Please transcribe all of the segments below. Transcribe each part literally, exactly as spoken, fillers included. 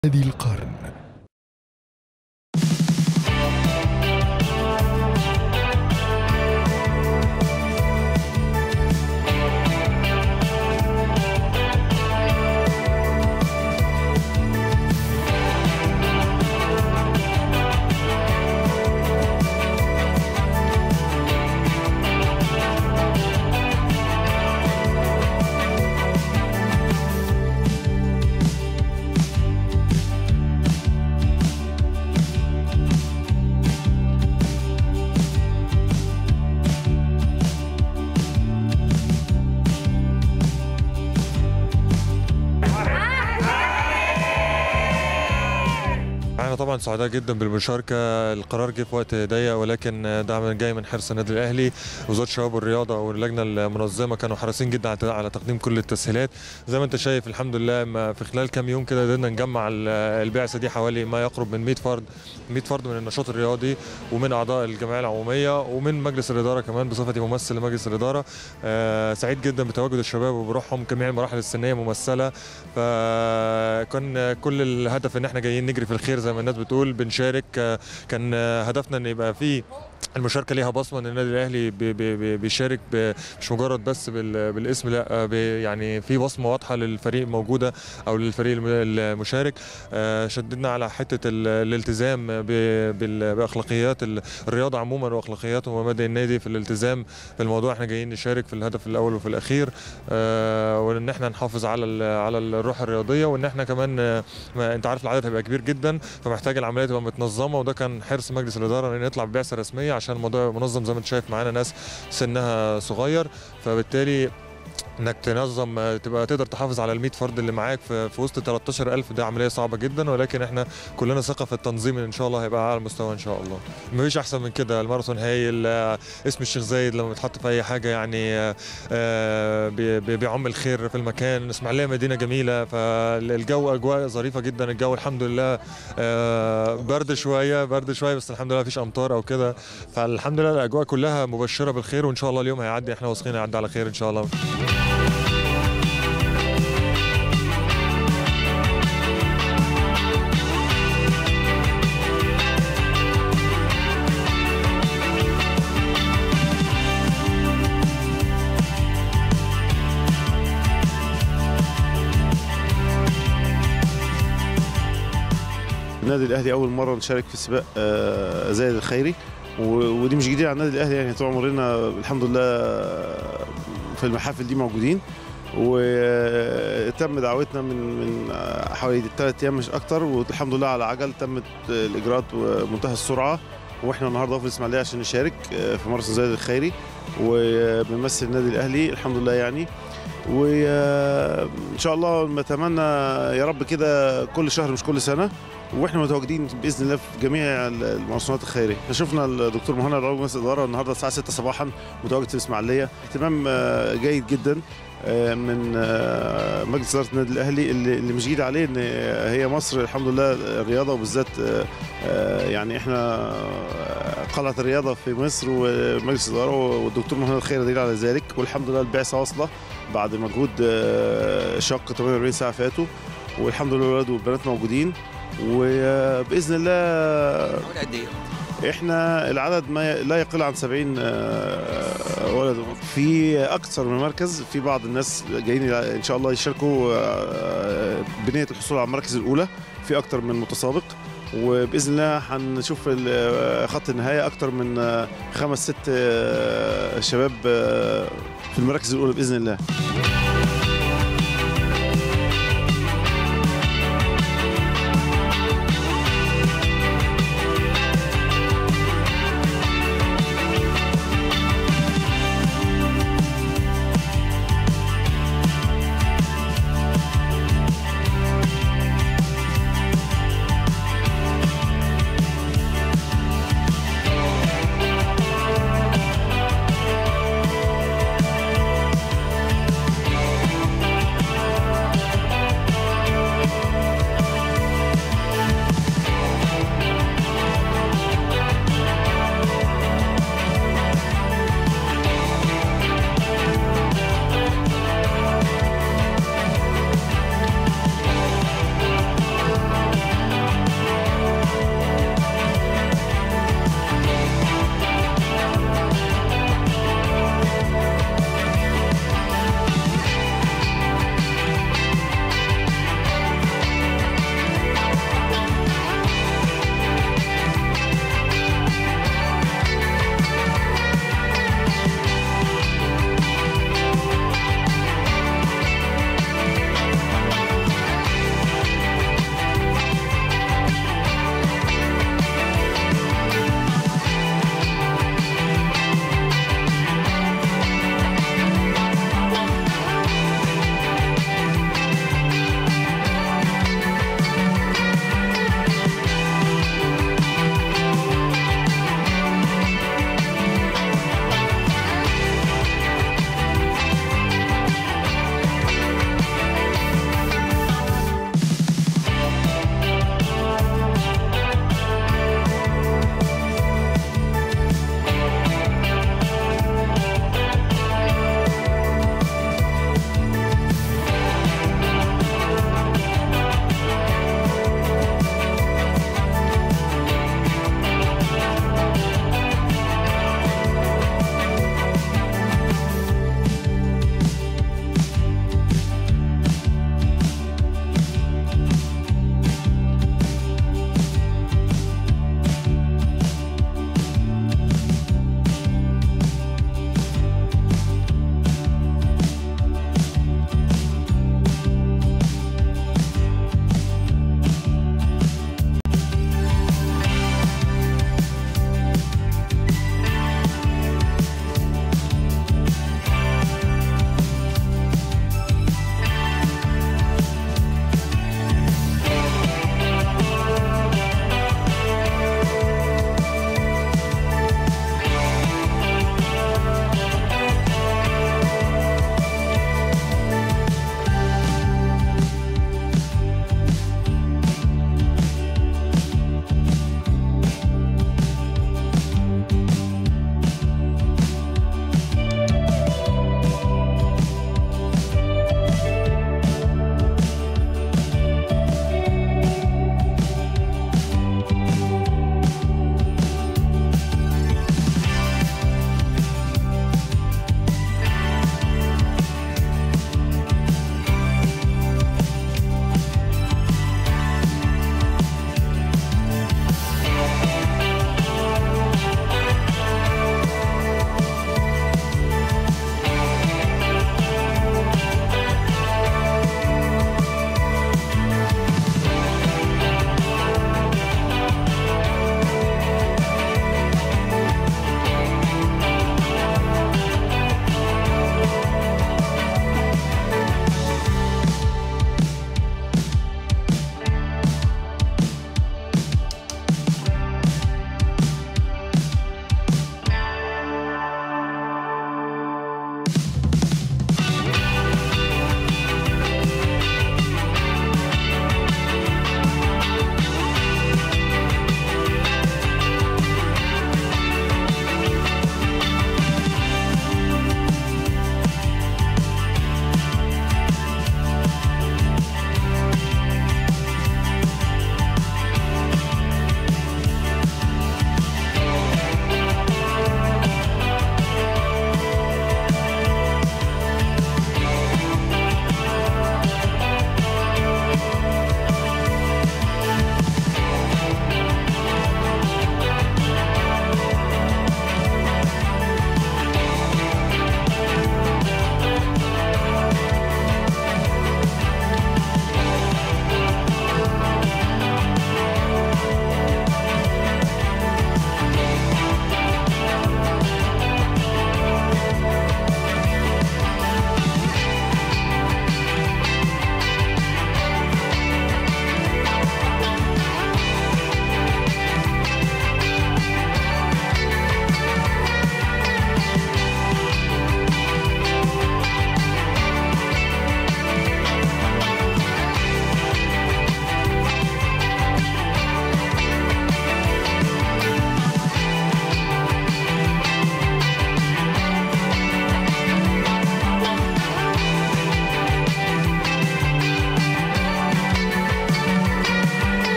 نادي القرن. احنا طبعا سعداء جدا بالمشاركه. القرار جه في وقت ضيق، ولكن دعم جاي من حرص النادي الاهلي. وزاره الشباب والرياضه واللجنه المنظمه كانوا حريصين جدا على تقديم كل التسهيلات. زي ما انت شايف الحمد لله في خلال كام يوم كده قدرنا نجمع البعثه دي حوالي ما يقرب من مئة فرد مئة فرد من النشاط الرياضي ومن اعضاء الجمعيه العموميه ومن مجلس الاداره كمان بصفتي ممثل لمجلس الاداره. أه سعيد جدا بتواجد الشباب وبروحهم، جميع المراحل السنيه ممثله. فكان كل الهدف ان احنا جايين نجري في الخير زي ما الناس بتقول، بنشارك. كان هدفنا ان يبقى في المشاركه ليها بصمه، ان النادي الاهلي بي بي بيشارك مش مجرد بس بالاسم، لا يعني في بصمه واضحه للفريق موجوده او للفريق المشارك. شددنا على حته الالتزام باخلاقيات الرياضه عموما واخلاقيات ومبادئ النادي في الالتزام في الموضوع. احنا جايين نشارك في الهدف الاول وفي الاخير، وان احنا نحافظ على على الروح الرياضيه، وان احنا كمان انت عارف العدد هيبقى كبير جدا، فمحتاج العمليه تبقى متنظمه. وده كان حرص مجلس الاداره ان يطلع ببعثه رسميه عشان الموضوع منظم. زي ما انت شايف معانا ناس سنها صغير، فبالتالي انك تنظم تبقى تقدر تحافظ على المئة فرد اللي معاك في, في وسط ثلاثة عشر ألف. ده عمليه صعبه جدا، ولكن احنا كلنا ثقه في التنظيم ان شاء الله هيبقى على المستوى ان شاء الله. مفيش احسن من كده. الماراثون هايل، اسم الشيخ زايد لما بيتحط في اي حاجه يعني بيعم الخير في المكان. اسماعيليه مدينه جميله، فالجو اجواء ظريفه جدا. الجو الحمد لله برد شويه برد شويه بس الحمد لله مفيش امطار او كده، فالحمد لله الاجواء كلها مبشره بالخير، وان شاء الله اليوم هيعدي. احنا واثقين هيعدي على خير ان شاء الله. النادي الاهلي اول مره نشارك في سباق زايد الخيري، ودي مش جديده على النادي الاهلي يعني. طول عمرنا الحمد لله في المحافل دي موجودين، وتم دعوتنا من من حوالي ثلاث ايام مش اكتر، والحمد لله على عجل تمت الاجراءات ومنتهى السرعه. واحنا النهارده في الاسماعيليه عشان نشارك في ماراثون زايد الخيري وبنمثل النادي الاهلي الحمد لله يعني. وان شاء الله نتمنى يا رب كده كل شهر مش كل سنه، واحنا متواجدين باذن الله في جميع الماراثونات الخيريه. احنا شفنا الدكتور مهند عضو مجلس الاداره النهارده الساعه ستة صباحا متواجد في الاسماعيليه. اهتمام جيد جدا من مجلس اداره النادي الاهلي، اللي مش جديد عليه ان هي مصر الحمد لله الرياضه، وبالذات يعني احنا قلعه الرياضه في مصر، ومجلس الاداره والدكتور مهند الخير دليل على ذلك. والحمد لله البعثه واصله بعد مجهود شاق ثمانية وأربعين ساعه فاتوا، والحمد لله الولاد والبنات موجودين، وباذن الله احنا العدد ما لا يقل عن سبعين ولد في اكثر من مركز. في بعض الناس جايين ان شاء الله يشاركوا بنيه الحصول على المراكز الاولى في اكثر من متسابق، وباذن الله هنشوف خط النهايه اكثر من خمس ست شباب في المراكز الاولى باذن الله.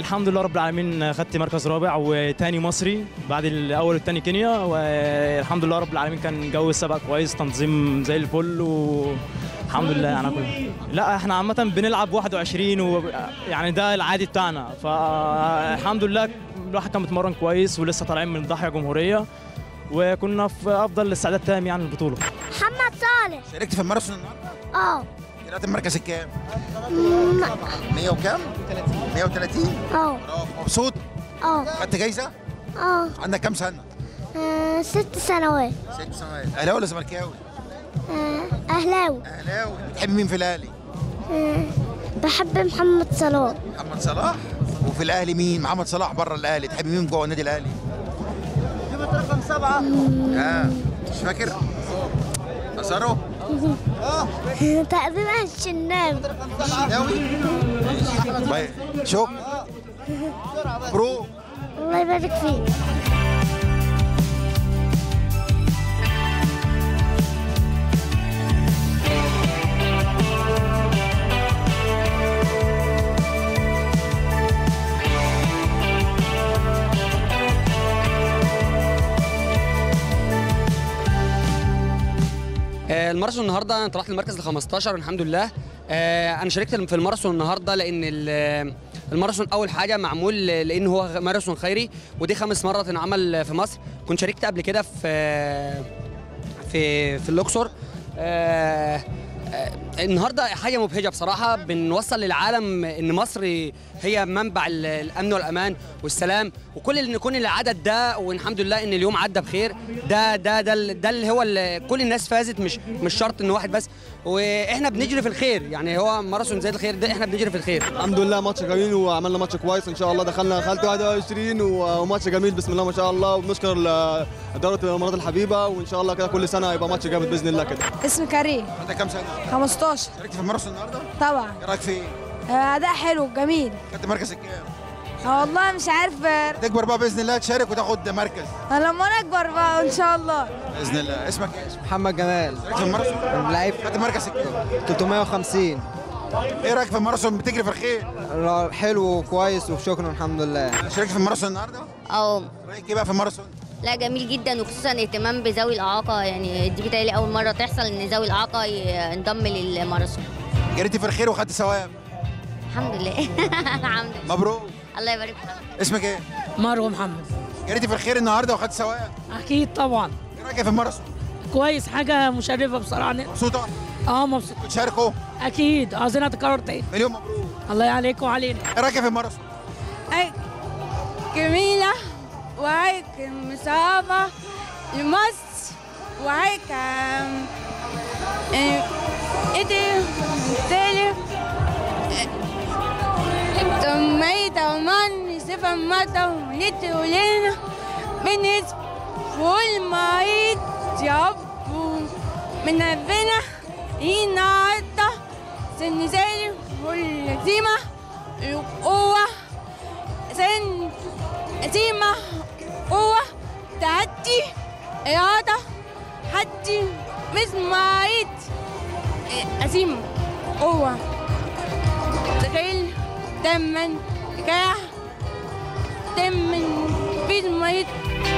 والحمد لله رب العالمين خدت مركز رابع وتاني مصري بعد الاول والتاني كينيا، والحمد لله رب العالمين كان جو السباق كويس، تنظيم زي الفل والحمد لله على كل. لا احنا عامه بنلعب واحد وعشرين ويعني ده العادي بتاعنا، فالحمد لله الواحد كان متمرن كويس ولسه طالعين من ضاحيه جمهوريه وكنا في افضل الاستعداد تام يعني للبطوله. محمد صالح. شاركت في الماراثون النهارده؟ اه. طلعت المركز الكام؟ مية وكام؟ مية وتلاتين. اه. برافو. مبسوط؟ اه. خدت جايزه؟ اه. عندك كام سنه؟ آه، ست سنوات. ست سنوات. اهلاوي ولا زملكاوي؟ آه، اهلاوي. اهلاوي. بتحب مين في الاهلي؟ آه، بحب محمد صلاح. محمد صلاح. وفي الاهلي مين؟ محمد صلاح بره الاهلي، تحب مين جوه النادي الاهلي؟ رقم سبعه. اه مش فاكر؟ أسارو؟ اه تقريبا الشناوي. الشناوي؟ شوف برو. الله يبارك فيك. الماراثون النهارده انا طلعت المركز ال خمستاشر الحمد لله. انا شاركت في الماراثون النهارده لان الماراثون اول حاجه معمول لان هو ماراثون خيري، ودي خامس مره تنعمل في مصر. كنت شاركت قبل كده في في في الاقصر. النهارده حاجه مبهجه بصراحه، بنوصل للعالم ان مصر هي منبع الامن والامان والسلام، وكل ان يكون العدد ده والحمد لله ان اليوم عدى بخير. ده ده ده, ده اللي هو اللي كل الناس فازت، مش مش شرط ان واحد بس، واحنا بنجري في الخير. يعني هو ماراثون زي الخير ده احنا بنجري في الخير. الحمد لله ماتش جميل وعملنا ماتش كويس ان شاء الله. دخلنا دخلت واحد وعشرين وماتش جميل بسم الله ما شاء الله، وبنشكر اداره الامارات الحبيبه، وان شاء الله كده كل سنه هيبقى ماتش جامد باذن الله كده. اسمي كريم. عندك كام سنه؟ خمستاشر. شاركت في الماراثون النهارده؟ طبعا. ايه رايك فيه؟ اداء حلو جميل. خدت مركز الكام؟ والله مش عارف. تكبر بقى باذن الله تشارك وتاخد مركز. لما نكبر بقى ان شاء الله باذن الله. اسمك ايه؟ محمد جمال. شاركت في الماراثون؟ لعيب. خدت مركز الكام؟ تلتمية وخمسين. ايه رايك في الماراثون؟ بتجري في الخير؟ حلو وكويس وشكرا الحمد لله. شاركت في الماراثون النهارده؟ اه. رايك ايه بقى في الماراثون؟ لا جميل جدا، وخصوصا اهتمام بذوي الاعاقه. يعني دي بتهيألي اول مره تحصل ان ذوي الاعاقه ينضم للماراثون. جريتي في الخير وخدت ثواب. الحمد لله. الحمد لله. مبروك. الله يبارك فيك. اسمك ايه؟ مروه محمد. جريتي في الخير النهارده وخدت ثواب. اكيد طبعا. ايه رايك في الماراثون؟ كويس، حاجه مشرفه بصراحه. مبسوطه؟ اه مبسوط. بتشاركوا؟ اكيد، عايزينها تتكرر تاني. مليون مبروك. الله عليك وعلينا. ايه رايك في الماراثون؟ اي جميله، وهيك مسابقه لمصر، وهيك ايه تالي تميت ومن سفر مدى ونت ولينا بالنسبة والمعيد يابو من ربنا ينعطى سن سالم والهزيمة القوة سن هزيمة قوة تعدي إرادة حدي مثل معيد هزيمة قوة تخيل تمن كاح تمن في المريض.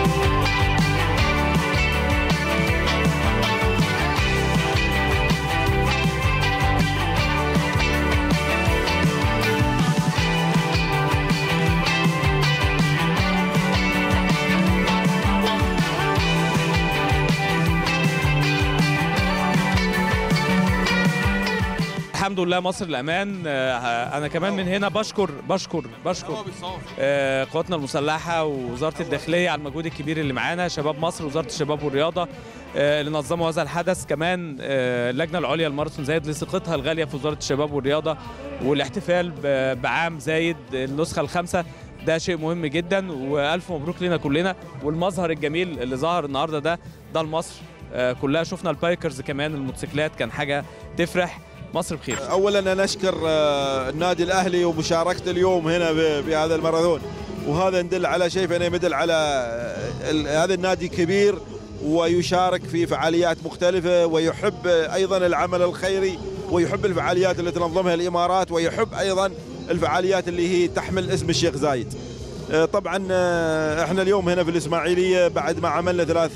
الحمد لله مصر الامان. انا كمان من هنا بشكر بشكر بشكر قواتنا المسلحه ووزاره الداخليه على المجهود الكبير اللي معانا، شباب مصر ووزاره الشباب والرياضه اللي نظموا هذا الحدث، كمان اللجنه العليا للماراثون زايد لثقتها الغاليه في وزاره الشباب والرياضه، والاحتفال بعام زايد النسخه الخامسه ده شيء مهم جدا، والف مبروك لنا كلنا. والمظهر الجميل اللي ظهر النهارده ده ده لمصر كلها. شفنا البايكرز كمان الموتوسيكلات، كان حاجه تفرح. مصر بخير. اولا انا اشكر النادي الاهلي ومشاركته اليوم هنا بهذا الماراثون، وهذا يدل على شيء، فانا يدل على هذا النادي كبير ويشارك في فعاليات مختلفه، ويحب ايضا العمل الخيري، ويحب الفعاليات اللي تنظمها الامارات، ويحب ايضا الفعاليات اللي هي تحمل اسم الشيخ زايد. طبعا احنا اليوم هنا في الإسماعيلية بعد ما عملنا ثلاث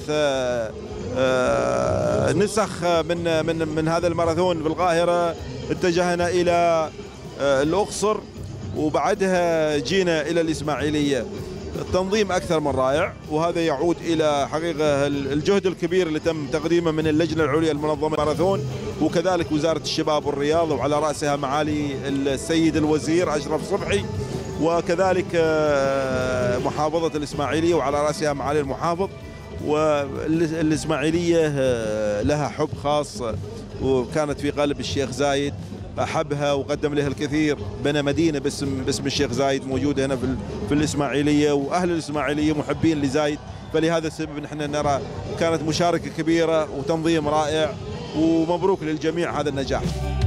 نسخ من من من هذا الماراثون في القاهرة، اتجهنا إلى الأقصر وبعدها جينا إلى الإسماعيلية. التنظيم أكثر من رائع، وهذا يعود إلى حقيقة الجهد الكبير اللي تم تقديمه من اللجنة العليا المنظمة الماراثون، وكذلك وزارة الشباب والرياضة وعلى رأسها معالي السيد الوزير أشرف صبحي، وكذلك محافظة الإسماعيلية وعلى رأسها معالي المحافظ. والإسماعيلية لها حب خاص، وكانت في قلب الشيخ زايد، أحبها وقدم لها الكثير، بنى مدينة باسم باسم الشيخ زايد موجودة هنا في, في الإسماعيلية، وأهل الإسماعيلية محبين لزايد. فلهذا السبب نحن نرى كانت مشاركة كبيرة وتنظيم رائع، ومبروك للجميع هذا النجاح.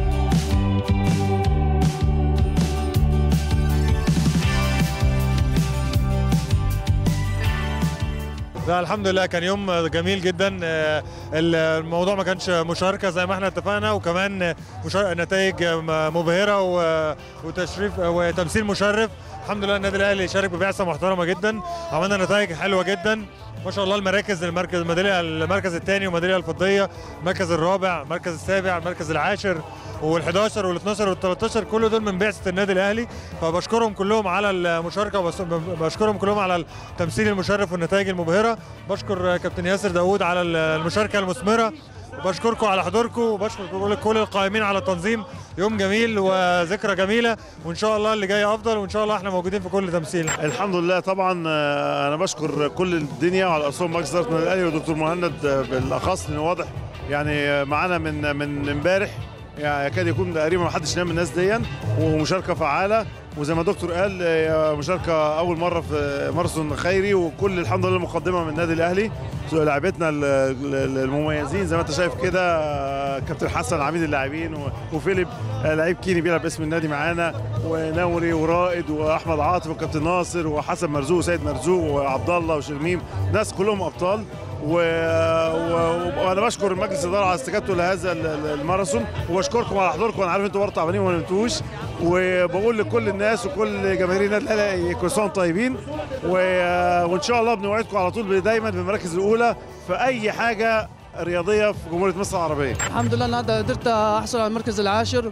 لا الحمد لله كان يوم جميل جدا. الموضوع ما كانش مشاركه زي ما احنا اتفقنا، وكمان نتائج مبهره وتشريف وتمثيل مشرف. الحمد لله النادي الاهلي شارك ببعثه محترمه جدا، عملنا نتائج حلوه جدا ما شاء الله. المراكز المركز الميداليه المركز الثاني والميداليه الفضيه، المركز الرابع، المركز السابع، المركز العاشر وال11 وال12 وال13 كل دول من بعثه النادي الاهلي. فبشكرهم كلهم على المشاركه وبشكرهم كلهم على التمثيل المشرف والنتائج المبهره. بشكر كابتن ياسر داوود على المشاركه المثمره، وبشكركم على حضوركم، وبشكر كل القائمين على التنظيم. يوم جميل وذكرى جميله، وان شاء الله اللي جاي افضل، وان شاء الله احنا موجودين في كل تمثيل. الحمد لله. طبعا انا بشكر كل الدنيا وعلى راسهم مجلس اداره النادي الاهلي ودكتور مهند بالاخص، لانه واضح يعني معانا من من امبارح، يعني يكاد يكون تقريبا ما حدش نام من الناس دي، ومشاركه فعاله. وزي ما الدكتور قال مشاركه اول مره في ماراثون خيري، وكل الحمد لله مقدمه من النادي الاهلي. لاعبتنا المميزين زي ما انت شايف كده، كابتن حسن عميد اللاعبين، وفيليب لعيب كيني بيلعب باسم النادي معانا، ونوري ورائد واحمد عاطف وكابتن ناصر وحسن مرزوق وسيد مرزوق وعبد الله وشرميم، ناس كلهم ابطال. و... و... وانا بشكر مجلس الاداره على استجابته لهذا الماراثون، وبشكركم على حضوركم. انا عارف انتوا برضه تعبانين وما نمتوش، وبقول لكل الناس وكل جماهير النادي الاهلي كل سنه طيبين، و... وان شاء الله بنوعدكم على طول دايما بالمراكز الاولى في اي حاجه رياضيه في جمهوريه مصر العربيه. الحمد لله النهارده قدرت احصل على المركز العاشر،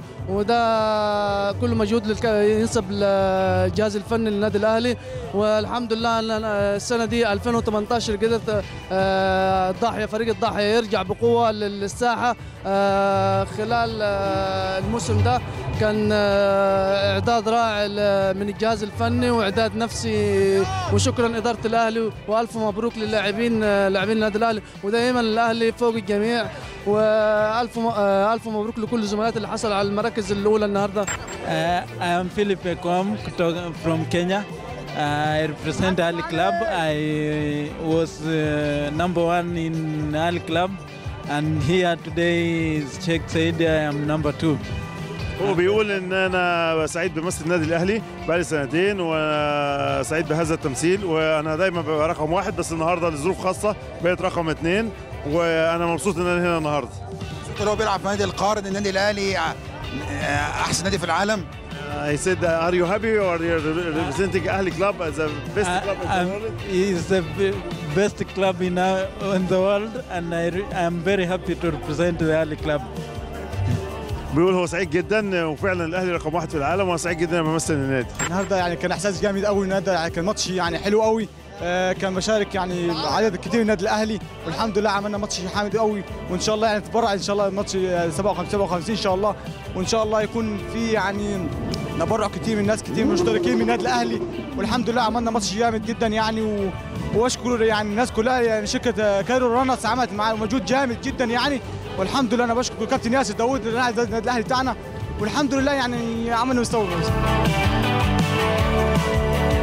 وده كل مجهود للك... ينسب للجهاز الفني للنادي الاهلي. والحمد لله السنه دي ألفين وثمانية عشر قدرت الضاحيه فريق الضاحيه يرجع بقوه للساحه. خلال الموسم ده كان اعداد رائع من الجهاز الفني واعداد نفسي، وشكرا اداره الاهلي، والف مبروك للاعبين لاعبين النادي الاهلي، ودائما الاهلي فوق الجميع. والف الف مبروك لكل زملائي اللي حصلوا على المراكز الاولى النهارده. uh, I am Philip Ekwam from Kenya. I represent Ali Club. I was uh, number one in Ali Club, and here today is Sheikh Said. I am number two. هو بيقول ان انا سعيد بمثل النادي الاهلي بقالي سنتين، وسعيد بهذا التمثيل، وانا دايما ببقى رقم واحد، بس النهارده لظروف خاصه بقيت رقم اثنين، وانا مبسوط ان انا هنا النهارده. مبسوط هو بيلعب في نادي القرن، النادي الاهلي احسن نادي في العالم. I said, are you happy or are you representing Ahli Club as the best uh, club in the world? It's the best club in, uh, in the world, and I am very happy to represent the Ahli Club. بيقول هو سعيد جدا، وفعلا الاهلي رقم واحد في العالم، وانا سعيد جدا لما بمثل النادي. النهارده يعني كان احساس جامد قوي، النهارده يعني كان ماتش يعني حلو قوي. آه كان مشارك يعني عدد كتير من النادي الاهلي، والحمد لله عملنا ماتش حامد قوي، وان شاء الله يعني نتبرع ان شاء الله الماتش سبعة وخمسين سبعة وخمسين ان شاء الله، وان شاء الله يكون في يعني تبرع كتير من ناس كتير مشتركين من النادي الاهلي، والحمد لله عملنا ماتش جامد جدا يعني. و... واشكر يعني الناس كلها، يعني شركه كايرو رانرز عملت معايا مجهود جامد جدا يعني، والحمد لله انا بشكر كابتن ياسر داوود النادي الاهلي بتاعنا، والحمد لله يعني عملنا مستوى.